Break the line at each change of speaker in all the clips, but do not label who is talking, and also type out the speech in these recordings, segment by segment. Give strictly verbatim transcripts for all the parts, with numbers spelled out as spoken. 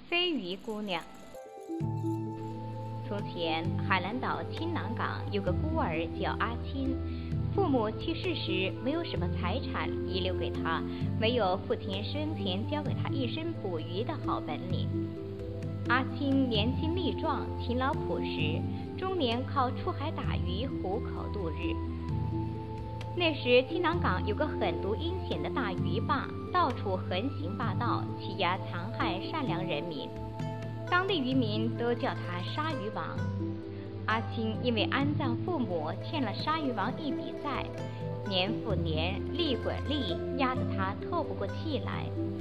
飞鱼姑娘。从前，海南岛青南港有个孤儿叫阿青，父母去世时没有什么财产遗留给他，没有父亲生前教给他一身捕鱼的好本领。阿青年轻力壮，勤劳朴实，终年靠出海打鱼糊口度日。那时青南港有个狠毒阴险的大鱼霸，到处横行霸道，欺压残害善良人民，当地渔民都叫他鲨鱼王。阿青因为安葬父母欠了鲨鱼王一笔债，年复年，利滚利，压得他透不过气来。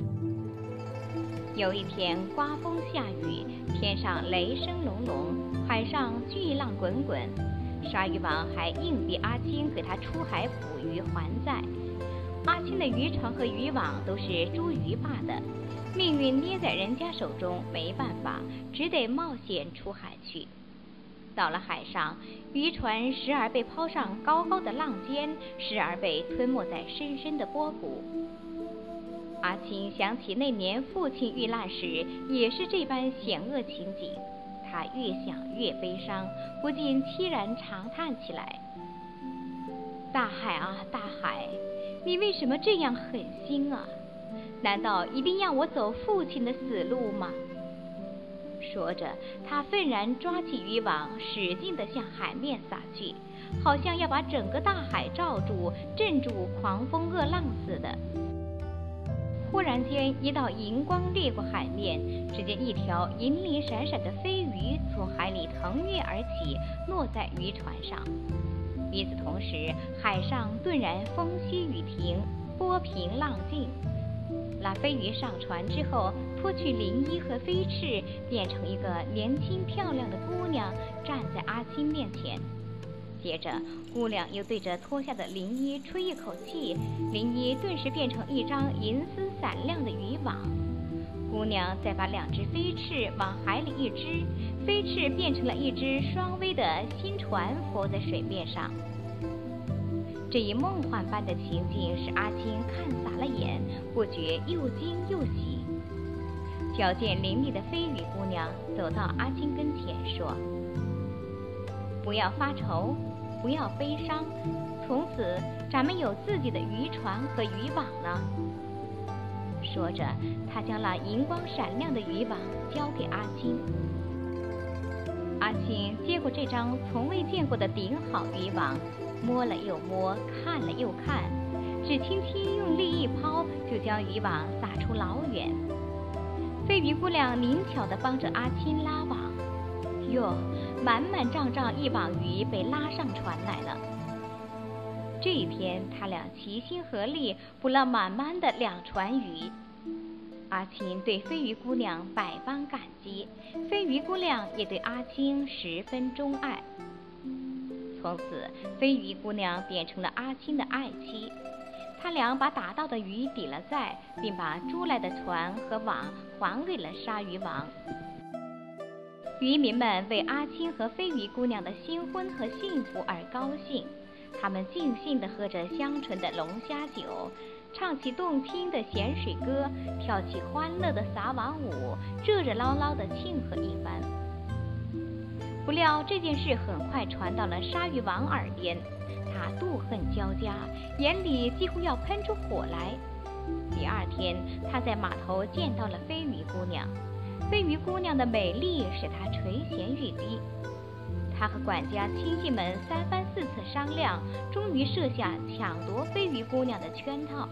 有一天刮风下雨，天上雷声隆隆，海上巨浪滚滚，鲨鱼王还硬逼阿青给他出海捕鱼还债。阿青的渔船和渔网都是捉鱼霸的，命运捏在人家手中，没办法，只得冒险出海去。到了海上，渔船时而被抛上高高的浪尖，时而被吞没在深深的波谷。阿青想起那年父亲遇难时也是这般险恶情景，他越想越悲伤，不禁凄然长叹起来。大海啊大海，你为什么这样狠心啊？难道一定要我走父亲的死路吗？说着，他愤然抓起渔网，使劲地向海面撒去，好像要把整个大海罩住，镇住狂风恶浪似的。忽然间，一道银光掠过海面，只见一条银铃闪闪的飞鱼从海里腾跃而起，落在渔船上。与此同时，海上顿然风息雨停，波平浪静。那飞鱼上船之后，脱去绫衣和飞翅，变成一个年轻漂亮的姑娘，站在阿青面前。接着，姑娘又对着脱下的绫衣吹一口气，绫衣顿时变成一张银丝闪亮的渔网。姑娘再把两只飞翅往海里一支，飞翅变成了一只双桅的新船，浮在水面上。这一梦幻般的情景使阿青看傻了眼，不觉又惊又喜。矫健伶俐的飞鱼姑娘走到阿青跟前说：“不要发愁，不要悲伤，从此咱们有自己的渔船和渔网了。”说着，她将那银光闪亮的渔网交给阿青。阿青接过这张从未见过的顶好渔网，摸了又摸，看了又看，只轻轻用力一抛，就将渔网撒出老远。飞鱼姑娘灵巧地帮着阿青拉网，哟，满满胀胀一网鱼被拉上船来了。这一天，他俩齐心合力捕了满满的两船鱼。阿青对飞鱼姑娘百般感激，飞鱼姑娘也对阿青十分钟爱。从此，飞鱼姑娘变成了阿青的爱妻。他俩把打到的鱼抵了债，并把租来的船和网还给了鲨鱼王。渔民们为阿青和飞鱼姑娘的新婚和幸福而高兴，他们尽兴地喝着香醇的龙虾酒，唱起动听的咸水歌，跳起欢乐的撒网舞，热热闹闹地庆贺一番。不料这件事很快传到了鲨鱼王耳边，他妒恨交加，眼里几乎要喷出火来。第二天，他在码头见到了飞鱼姑娘，飞鱼姑娘的美丽使他垂涎欲滴。他和管家亲信们三番四次商量，终于设下抢夺飞鱼姑娘的圈套。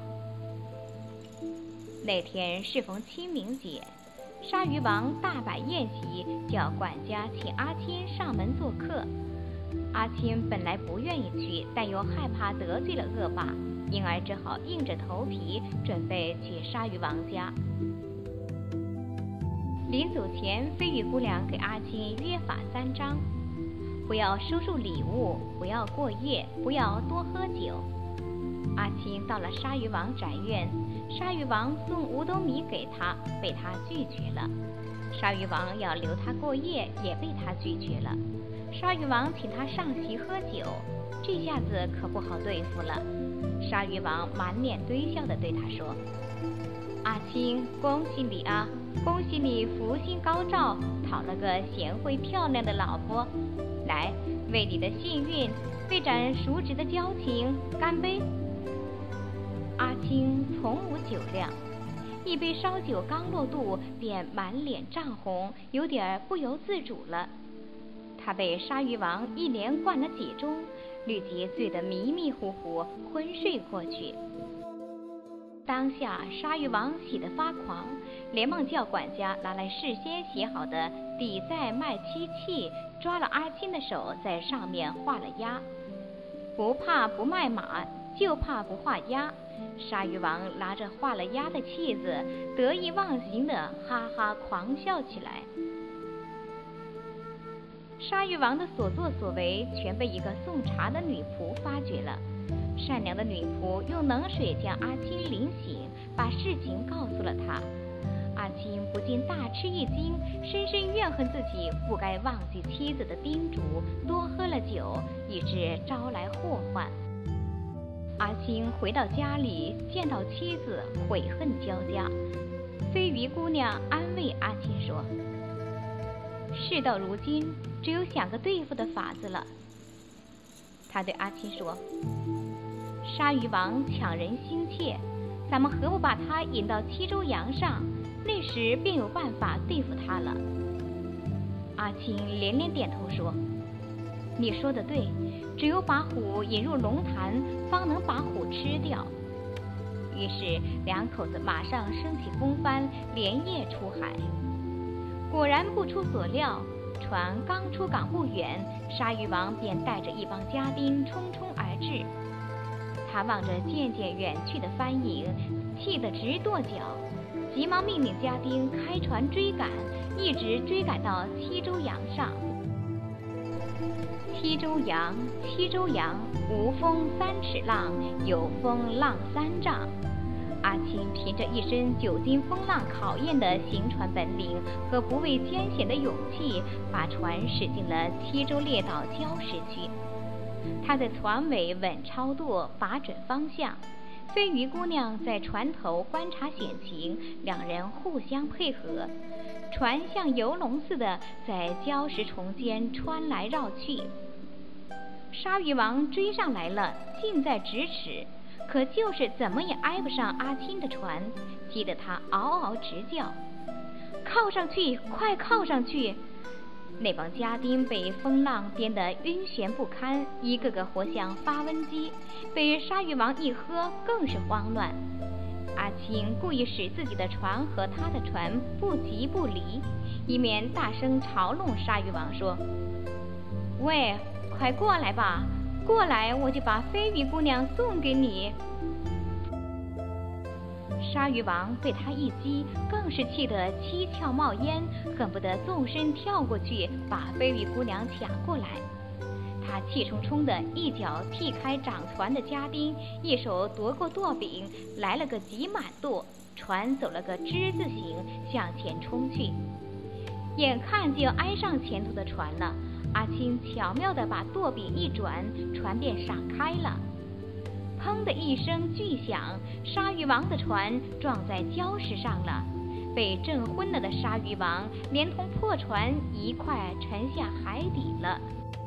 那天适逢清明节，鲨鱼王大摆宴席，叫管家请阿青上门做客。阿青本来不愿意去，但又害怕得罪了恶霸，因而只好硬着头皮准备去鲨鱼王家。临走前，飞鱼姑娘给阿青约法三章：不要收受礼物，不要过夜，不要多喝酒。阿青到了鲨鱼王宅院，鲨鱼王送五斗米给他，被他拒绝了。鲨鱼王要留他过夜，也被他拒绝了。鲨鱼王请他上席喝酒，这下子可不好对付了。鲨鱼王满脸堆笑地对他说：“ 阿青，恭喜你啊！恭喜你福星高照，讨了个贤惠漂亮的老婆。来，为你的幸运，为咱熟识的交情，干杯！阿青从无酒量，一杯烧酒刚落肚，便满脸涨红，有点不由自主了。他被鲨鱼王一连灌了几盅，立即醉得迷迷糊糊，昏睡过去。当下，鲨鱼王喜得发狂，连忙叫管家拿来事先写好的底在卖漆器，抓了阿青的手，在上面画了押。不怕不卖马，就怕不画押。鲨鱼王拿着画了押的契子，得意忘形的哈哈狂笑起来。鲨鱼王的所作所为全被一个送茶的女仆发觉了。善良的女仆用冷水将阿青淋醒，把事情告诉了他。阿青不禁大吃一惊，深深怨恨自己不该忘记妻子的叮嘱，多喝了酒，以致招来祸患。阿青回到家里，见到妻子，悔恨交加。飞鱼姑娘安慰阿青说：“事到如今，只有想个对付的法子了。”她对阿青说：“鲨鱼王抢人心切，咱们何不把他引到七洲洋上，那时便有办法对付他了。”阿青连连点头说：“你说的对，只有把虎引入龙潭，方能把虎吃掉。”于是两口子马上升起风帆，连夜出海。果然不出所料，船刚出港不远，鲨鱼王便带着一帮家丁匆匆而至。他望着渐渐远去的帆影，气得直跺脚，急忙命令家丁开船追赶，一直追赶到七洲洋上。七洲洋，七洲洋，无风三尺浪，有风浪三丈。阿青凭着一身久经风浪考验的行船本领和不畏艰险的勇气，把船驶进了七洲列岛礁石区。他在船尾稳操舵，把准方向。飞鱼姑娘在船头观察险情，两人互相配合。船像游龙似的在礁石丛间穿来绕去。鲨鱼王追上来了，近在咫尺，可就是怎么也挨不上阿青的船，急得他嗷嗷直叫：“靠上去，快靠上去！”那帮家丁被风浪颠得晕眩不堪，一个个活像发瘟鸡，被鲨鱼王一喝更是慌乱。阿青故意使自己的船和他的船不急不离，一面大声嘲弄鲨鱼王说：“喂，快过来吧，过来我就把飞鱼姑娘送给你。”鲨鱼王被他一激，更是气得七窍冒烟，恨不得纵身跳过去把飞鱼姑娘抢过来。他气冲冲地一脚踢开掌船的家丁，一手夺过舵柄，来了个急满舵，船走了个之字形向前冲去。眼看就要挨上前头的船了，阿青巧妙地把舵柄一转，船便闪开了。砰的一声巨响，鲨鱼王的船撞在礁石上了，被震昏了的鲨鱼王连同破船一块沉下海底了。